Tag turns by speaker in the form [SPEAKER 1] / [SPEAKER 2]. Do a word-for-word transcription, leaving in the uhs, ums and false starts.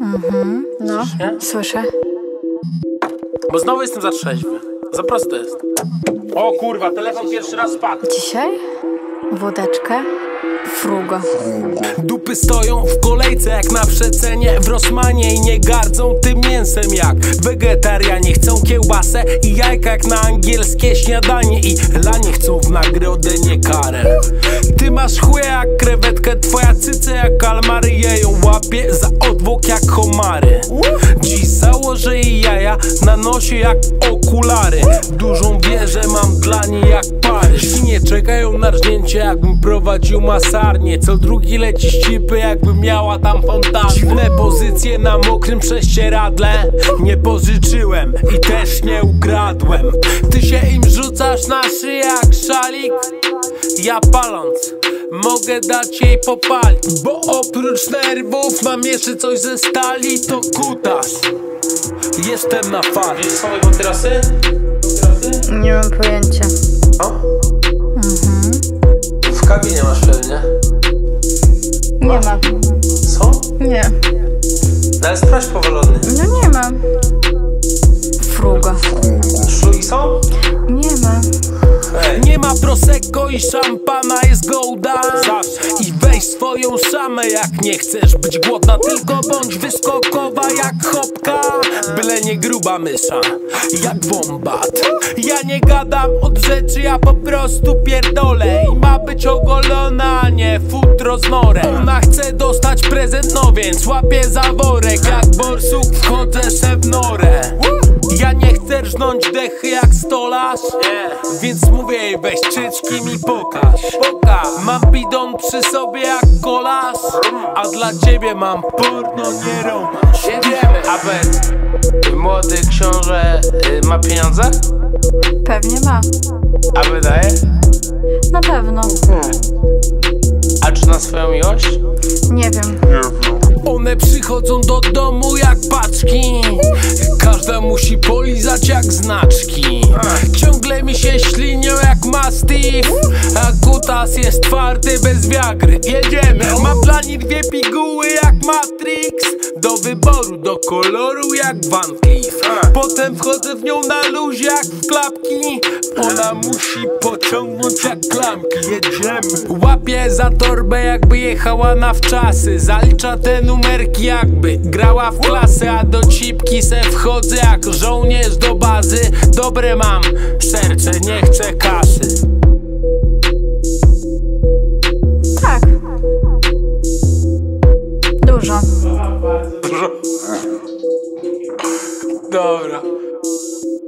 [SPEAKER 1] Mhm, no,
[SPEAKER 2] Nie?
[SPEAKER 1] słyszę.
[SPEAKER 2] Bo znowu jestem za trzeźwy. Za proste jest. O kurwa, telefon pierwszy raz spadł.
[SPEAKER 1] Dzisiaj? Wódeczkę? Frugo.
[SPEAKER 3] Dupy stoją w kolejce jak na przecenie w Rossmanie i nie gardzą tym mięsem jak wegetarianie. Chcą kiełbasę i jajka jak na angielskie śniadanie i lanie chcą w nagrodę, nie karę. Ty masz chłe jak krewetkę, twoja cyce jak kalmary. Ja ją łapię za odwłok jak homary. Dziś założę jej jaja na nosie jak okulary. Dużą wieżę mam dla niej jak Paryż. Świnie czekają na rżnięcie jakbym prowadził masarnię. Co drugi leci ścipy jakby miała tam fontannę. Dziwne pozycje na mokrym prześcieradle nie pożyczyłem i też nie ukradłem. Ty się im rzucasz na szyję jak szalik. Ja paląc mogę dać jej popalić, bo oprócz nerwów mam jeszcze coś ze stali. To kutas. Jestem na fali.
[SPEAKER 2] Wiesz same kontrasy? Kontrasy?
[SPEAKER 1] Nie mam pojęcia.
[SPEAKER 2] O?
[SPEAKER 1] Mhm.
[SPEAKER 2] W kabinie masz pewnie.
[SPEAKER 1] Nie ma.
[SPEAKER 2] Co?
[SPEAKER 1] Nie.
[SPEAKER 2] No ale sprawdź powolony.
[SPEAKER 1] No nie ma. Frugo.
[SPEAKER 2] Szlugi są?
[SPEAKER 1] Nie ma.
[SPEAKER 2] Hej.
[SPEAKER 3] Nie ma prosecco i szampana, jest gołda. I weź swoją szamę jak nie chcesz być głodna. Tylko bądź wyskokowa jak chopka. Byle nie gruba mysza, jak wombat. Ja nie gadam od rzeczy, ja po prostu pierdolę. I ma być ogolona, a nie futro z norem. Ona chce dostać prezent, no więc łapie za worek. Jak borsuk wchodzę se w norę. Ja nie chcę rżnąć dechy jak stolarz,
[SPEAKER 2] Nie.
[SPEAKER 3] więc mówię jej weź czyczki mi pokaż. Pokaż. Mam bidon przy sobie jak kolarz, a dla ciebie mam porno, nie romans.
[SPEAKER 2] Jedziemy. Abed, młody książę y, ma pieniądze?
[SPEAKER 1] Pewnie ma.
[SPEAKER 2] A wydaje?
[SPEAKER 1] Na pewno.
[SPEAKER 2] A czy na swoją miłość?
[SPEAKER 1] Nie wiem.
[SPEAKER 3] One przychodzą do domu jak paczki. Każda musi polizać jak znaczki. Ciągle mi się ślinią jak mastiff, a kutas jest twardy bez wiagry. Jedziemy. Mam dla niej dwie piguły jak Matrix. Do wyboru, do koloru jak Van Cleef. Potem wchodzę w nią na luzie jak w klapki. Ona musi pociągnąć jak klamki. Jedziemy. Łapię za torbę jakby jechała na wczasy. Zalicza te numerki jakby grała w klasę. A do cipki se wchodzę jak żołnierz do bazy. Dobre mam serce, nie chcę kasy.
[SPEAKER 1] Tak. Dużo.
[SPEAKER 2] Dużo. Dobra.